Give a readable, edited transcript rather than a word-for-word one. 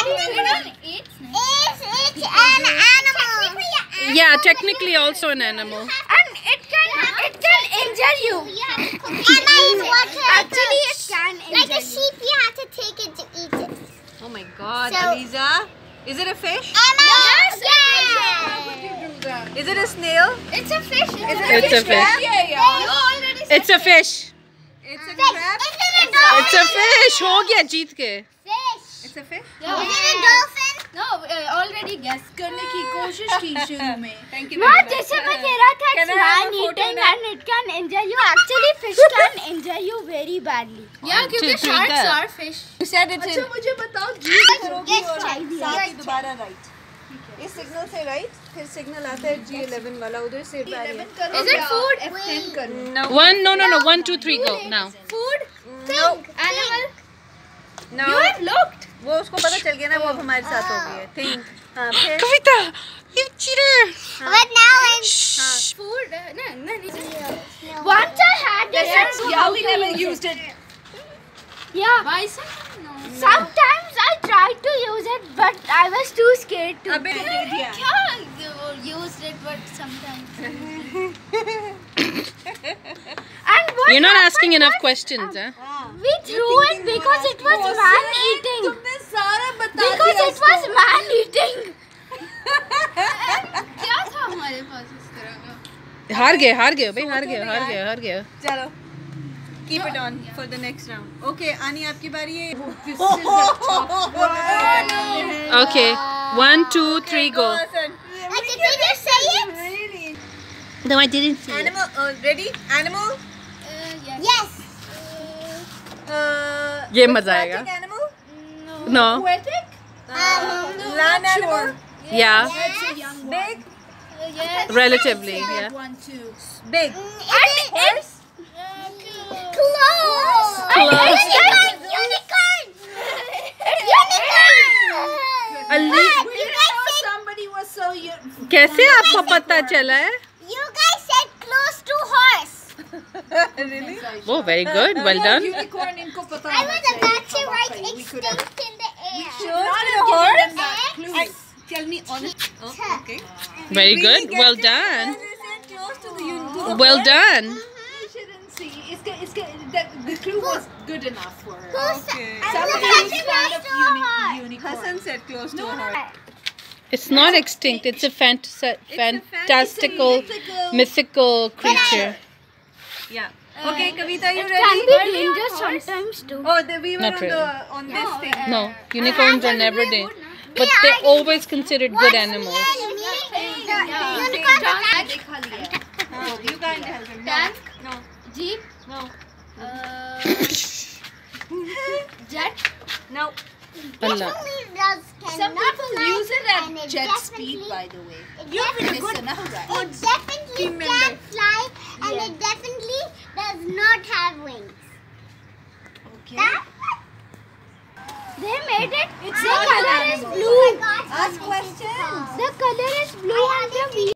It's an animal. Yeah, technically also an animal. And it can injure you. Emma is water. Actually, it can injure Like a sheep, you have to take it to eat it. Oh my God, So- Aliza. Is it a fish? Emma. Yes. Is it a snail? It's a fish. It's a fish. You already said It's a fish. It's a crab? Is it a dolphin? It's a fish. हो गया जीत के. Fish. It's a fish? Yeah. Is it a dolphin? No, already guess करने की कोशिश की शुरू में. Thank you No, very much. जैसे मैं कह रहा था, Can it's I have a man photo eating now? and it can injure you. Actually, fish can injure you very badly. Yeah, क्योंकि sharks are fish. You said it's in. मुझे बताओ Yes, साथ ही दोबारा right. इस signal से right, फिर signal आता है G11 वाला उधर से Is it food? No. No. 1, 2, 3, go now. Food? No. Animal? No. You have looked. वो उसको पता चल गया ना वो अब हमारे साथ हो गई है. Think. हाँ फिर. Kavita, you cheater. But now I'm. Food? No. Once I had this. Yeah, we never used it. Yeah. Why so? No. Sometimes I tried to use it, but I was too scared to. अबे दे दिया. Used it, but sometimes. And what You're not happened asking enough was, questions, huh? We threw it because it was man eating. तुमने सारा बता Because दिया it was man eating. क्या था हमारे पास इस तरह का? हार गए भाई, हार गए. चलो. Keep it on for the next round. Okay, Ani, आपकी बारी है. Okay, 1, 2, 3, go. Like, did you just say it? No, I didn't see it. Animal. Ready? Animal. Yes. ये मजा आएगा. Aquatic animal. No. Aquatic? Land animal. Yeah, That's a young one. Big. Yes. relatively. Yeah. One too. Big. And it's close. Close. Unicorn. Unicorn. Ali, You guys said Somebody was so कैसे आपको पता चला है? you guys said close to horse. Really? Oh, very good. Well done. unicorn इनको पता I was about to write extinct in the air. Sure to the horse. X. Tell me honest. Oh, okay. Very Really good. guessed Well it? done. They said close to the Well done. shouldn't see. The clue was good enough for her. Okay. Somebody Close who's to fond the of horse. unicorn. Hassan said close to a horse. It's not extinct. It's a fantastical, mythical creature. Yeah. Okay, Kavita, you Can ready? be dangerous sometimes too. Oh, we were Not on really. on this thing. No, unicorns are never dead, but they're always considered good animals. Unicorn. देखा लिया. You can't help him. Tank? No. Jeep? No. Jet? No. Allah. Some people use it at and it jet definitely- speed, by the way. It definitely, Listen up, guys. it definitely can fly and Yeah. it definitely does not have wings. Okay. That They made it. the color is blue. Ask questions. The color is blue and the